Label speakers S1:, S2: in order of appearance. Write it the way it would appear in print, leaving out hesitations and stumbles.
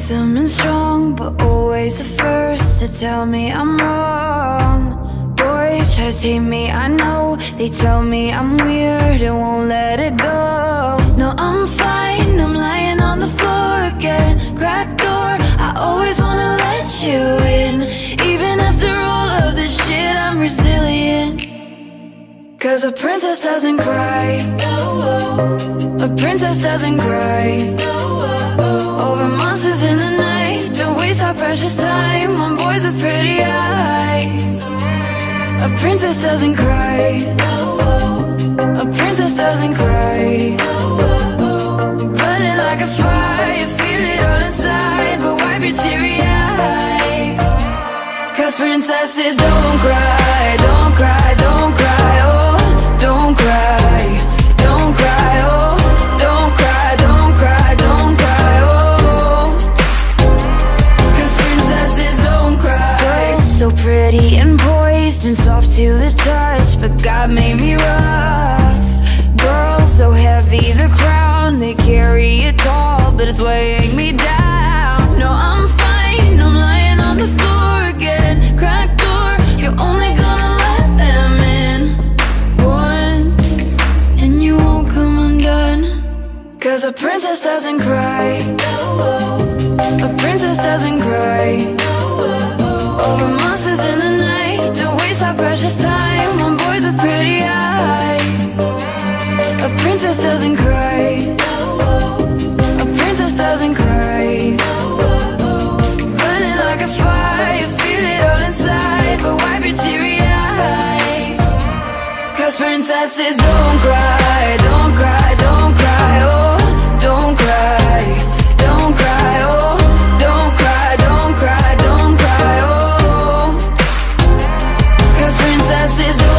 S1: handsome and strong, but always the first to tell me I'm wrong. Boys try to tame me, I know. They tell me I'm weird and won't let it go. No, I'm fine, I'm lying on the floor again. Cracked door, I always wanna let you in. Even after all of this shit, I'm resilient. Cause a princess doesn't cry. A princess doesn't cry over monsters in the night. Don't waste our precious time on boys with pretty eyes. A princess doesn't cry. A princess doesn't cry. Burning like a fire, you feel it all inside, but wipe your teary eyes. Cause princesses don't cry, don't cry, don't cry, oh, don't cry, don't cry, oh, don't cry, don't cry, don't cry, oh. Cause princesses don't cry. Girls so pretty and poised and soft to the touch, but God made me rough. Girls so heavy, the crown they carry it tall, but it's weighing me down. No, I'm fine, I'm lying on the floor again. Cracked door, you're only gonna let them in once, and you won't come undone. Cause a princess doesn't cry. A princess doesn't cry over monsters in the night. Don't waste our precious time on boys with pretty eyes. A princess doesn't cry. A princess doesn't cry. Burning like a fire, you feel it all inside, but wipe your teary eyes. Cause princesses don't cry, don't cry, don't cry, oh, don't cry, don't cry, oh, don't cry, don't cry, don't cry, oh. Cause princesses don't